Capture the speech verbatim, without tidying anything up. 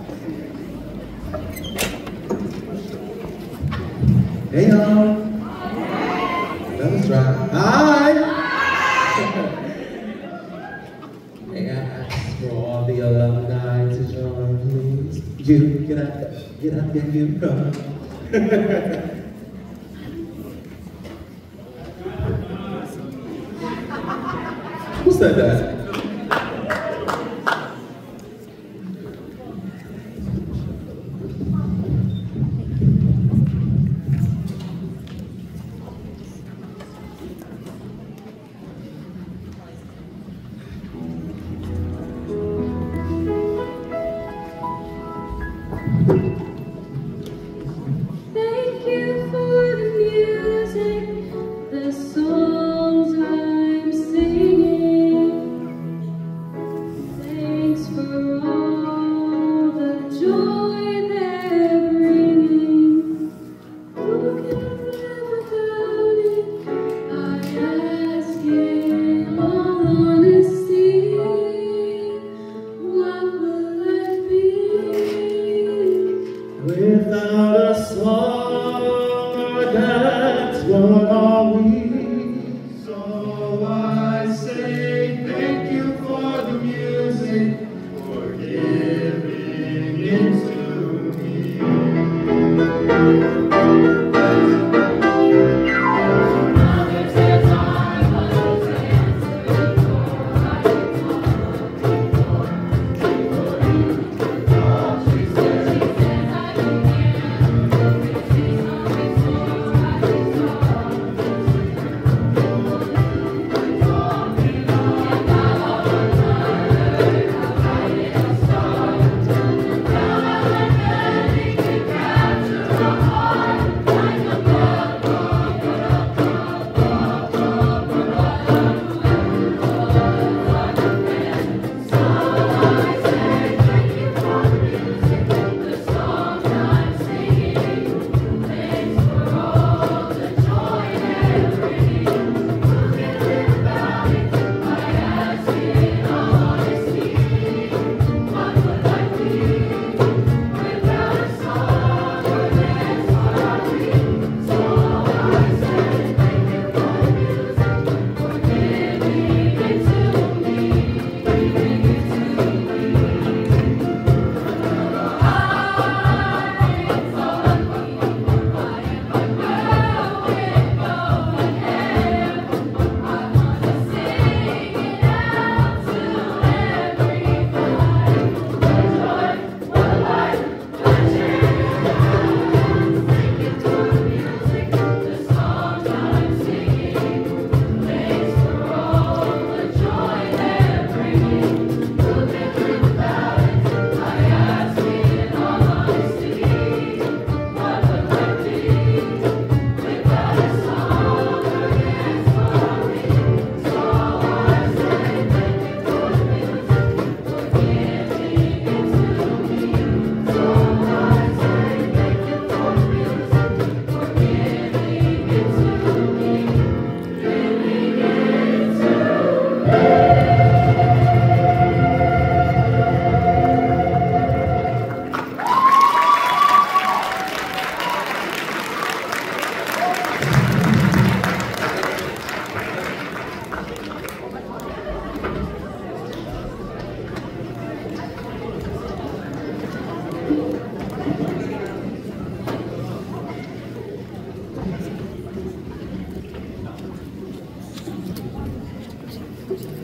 Hey y'all. That was dry. Hi. Hey, I asked for all the alumni to join, please. You get up, get up, and you come. Who said that? Thank you for the music, the songs I'm singing. Thanks for all the joy they're bringing. Who can live without it? I ask in all honesty. What will I be Without a song or dance, what are we? So I say thank you for the music, for giving it to me. Thank you.